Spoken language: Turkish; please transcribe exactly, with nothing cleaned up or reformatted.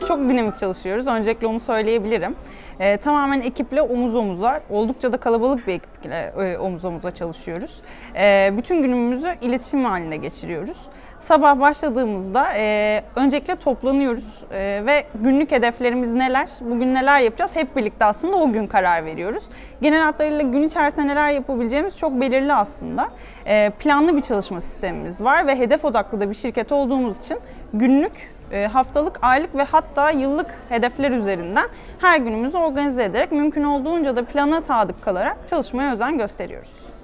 çok dinamik çalışıyoruz. Öncelikle onu söyleyebilirim. E, tamamen ekiple omuz omuza, oldukça da kalabalık bir ekiple e, omuz omuza çalışıyoruz. E, bütün günümüzü iletişim halinde geçiriyoruz. Sabah başladığımızda e, öncelikle toplanıyoruz e, ve günlük hedeflerimiz neler, bugün neler yapacağız hep birlikte aslında o gün karar veriyoruz. Genel hatlarıyla gün içerisinde neler yapabileceğimiz çok belirli aslında. E, planlı bir çalışma sistemimiz var ve hedef odaklı da bir şirket olduğumuz için günlük, e, haftalık, aylık ve hatta yıllık hedefler üzerinden her günümüzü organize ederek mümkün olduğunca da plana sadık kalarak çalışmaya özen gösteriyoruz.